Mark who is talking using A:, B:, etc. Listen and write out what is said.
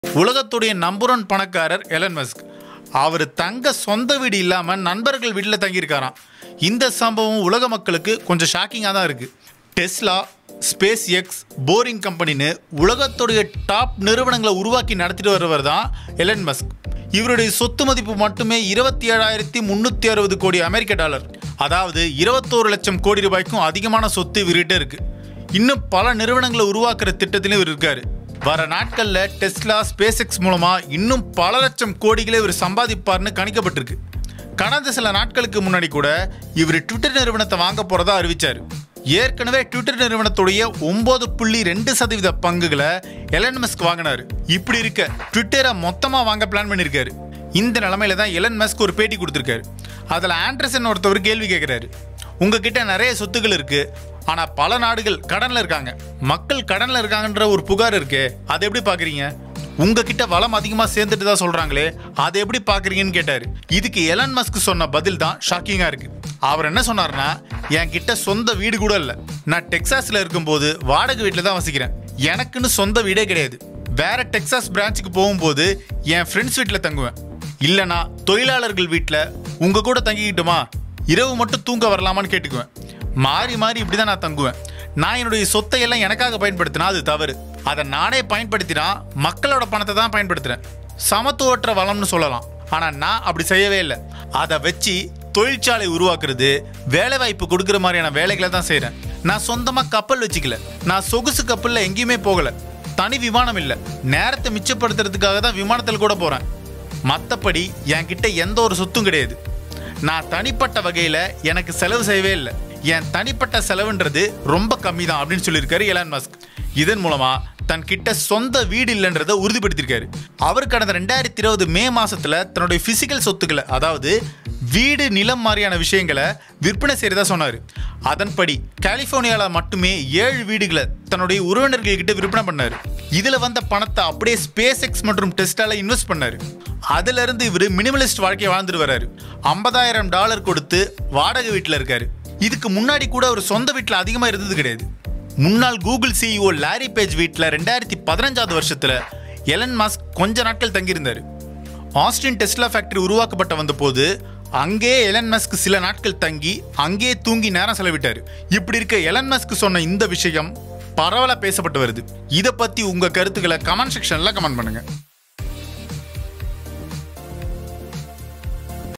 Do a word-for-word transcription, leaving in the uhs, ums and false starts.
A: உலகத்துடைய number one பணக்காரர் Elon Musk. அவர் தங்க சொந்த வீடு இல்லாமல் நண்பர்கள் வீட்டில் தங்கியிருக்காராம். இந்த சம்பவம் உலக மக்களுக்கு கொஞ்சம் ஷாக்கிங்காக தான் இருக்குது. டெஸ்லா, ஸ்பேஸ் எக்ஸ், போரிங் கம்பெனின்னு உலகத்துடைய டாப் நிறுவனங்களை உருவாக்கி நடத்திட்டு வருவர் தான் எலன் மஸ்க். இவருடைய சொத்து மதிப்பு மட்டுமே இருபத்தி ஏழாயிரத்தி முந்நூற்றி அறுபது கோடி அமெரிக்க டாலர், அதாவது இருபத்தோரு லட்சம் கோடி ரூபாய்க்கும் அதிகமான சொத்து இவர்கிட்ட இருக்கு. இன்னும் பல நிறுவனங்களை உருவாக்குற திட்டத்திலும் இவர் இருக்காரு. வர நாட்களில் டெஸ்லா, ஸ்பேஸ் எக்ஸ் மூலமா இன்னும் பல லட்சம் கோடிகளை இவர் சம்பாதிப்பார்னு கணிக்கப்பட்டிருக்கு. கடந்த சில நாட்களுக்கு முன்னாடி கூட இவர் ட்விட்டர் நிறுவனத்தை வாங்க போறதா அறிவிச்சார். ஏற்கனவே ட்விட்டர் நிறுவனத்துடைய ஒன்பது புள்ளி ரெண்டு சதவீத பங்குகளை எலன் மஸ்க் வாங்கினாரு. இப்படி இருக்க ட்விட்டரை மொத்தமாக வாங்க பிளான் பண்ணியிருக்காரு. இந்த நிலைமையில தான் எலன் மஸ்க் ஒரு பேட்டி கொடுத்துருக்காரு. அதில் ஆண்டர்சன் ஒருத்தவர் கேள்வி கேட்குறாரு, உங்ககிட்ட நிறைய சொத்துக்கள் இருக்கு, ஆனால் பல நாடுகள் கடனில் இருக்காங்க, மக்கள் கடனில் இருக்காங்கன்ற ஒரு புகார் இருக்கு, அதை எப்படி பார்க்குறீங்க? உங்ககிட்ட வளம் அதிகமாக சேர்ந்துட்டு தான் சொல்கிறாங்களே, அதை எப்படி பார்க்குறீங்கன்னு கேட்டார். இதுக்கு எலன் மஸ்க் சொன்ன பதில் தான் ஷாக்கிங்காக இருக்குது. அவர் என்ன சொன்னார்னா, என் கிட்ட சொந்த வீடு கூட இல்லை, நான் டெக்சாஸில் இருக்கும்போது வாடகை வீட்டில் தான் வசிக்கிறேன், எனக்குன்னு சொந்த வீடே கிடையாது. வேற டெக்சாஸ் பிரான்ச்சுக்கு போகும்போது என் ஃப்ரெண்ட்ஸ் வீட்டில் தங்குவேன், இல்லைனா தொழிலாளர்கள் வீட்டில் உங்கள் கூட தங்கிக்கிட்டுமா, இரவு மட்டும் தூங்க வரலாமான்னு கேட்டுக்குவேன். மாறி மாறி இப்படி தான் நான் தங்குவேன். நான் என்னுடைய சொத்தை எல்லாம் எனக்காக பயன்படுத்தினா அது தவறு. அதை நானே பயன்படுத்தினா மக்களோட பணத்தை தான் பயன்படுத்துகிறேன். சமத்துவற்ற வளம்னு சொல்லலாம், ஆனால் நான் அப்படி செய்யவே இல்லை. அதை வச்சு தொழிற்சாலை உருவாக்குறது, வேலை வாய்ப்பு கொடுக்குற மாதிரியான வேலைகளை தான் செய்கிறேன். நான் சொந்தமாக கப்பல் வச்சுக்கல, நான் சொகுசு கப்பலில் எங்கேயுமே போகலை, தனி விமானம் இல்லை, நேரத்தை மிச்சப்படுத்துறதுக்காக தான் விமானத்தில் கூட போகிறேன். மற்றபடி என்கிட்ட எந்த ஒரு சொத்தும் கிடையாது. நான் தனிப்பட்ட வகையில் எனக்கு செலவு செய்யவே இல்லை, என் தனிப்பட்ட செலவுன்றது ரொம்ப கம்மி தான் அப்படின்னு சொல்லியிருக்காரு எலன் மஸ்க். இதன் மூலமா தன் கிட்ட சொந்த வீடு இல்லைன்றதை உறுதிப்படுத்தியிருக்காரு. அவர் கடந்த ரெண்டாயிரத்தி இருபது மே மாசத்துல தன்னுடைய பிசிக்கல் சொத்துக்களை, அதாவது வீடு, நிலம் மாதிரியான விஷயங்களை விற்பனை செய்யறதா சொன்னார். அதன்படி கலிபோர்னியாவில் மட்டுமே ஏழு வீடுகளை தன்னுடைய உறவினர்கள்கிட்ட விற்பனை பண்ணார். இதுல வந்த பணத்தை அப்படியே ஸ்பேஸ் எக்ஸ் மற்றும் டெஸ்லால இன்வெஸ்ட் பண்ணாரு. அதுல இருந்து இவர் மினிமலிஸ்ட் வாழ்க்கையை வாழ்ந்துட்டு வர்றாரு. ஐம்பதாயிரம் டாலர் கொடுத்து வாடகை வீட்டில் இருக்காரு. இதுக்கு முன்னாடி கூட ஒரு சொந்த வீட்டில் அதிகமாக இருந்தது கிடையாது. முன்னாள் கூகுள் சிஇஓ லாரி பேஜ் வீட்டில் ரெண்டாயிரத்தி பதினஞ்சாவது வருஷத்துல எலன் மஸ்க் கொஞ்ச நாட்கள் தங்கியிருந்தார். ஆஸ்டின் டெஸ்லா ஃபேக்டரி உருவாக்கப்பட்ட வந்த போது அங்கே எலன் மஸ்க் சில நாட்கள் தங்கி அங்கே தூங்கி நேரம் செலவிட்டார். இப்படி இருக்க எலன் மஸ்க் சொன்ன இந்த விஷயம் பரவலாக பேசப்பட்டு வருது. இதை பத்தி உங்க கருத்துக்களை கமெண்ட் செக்ஷன்ல கமெண்ட் பண்ணுங்க.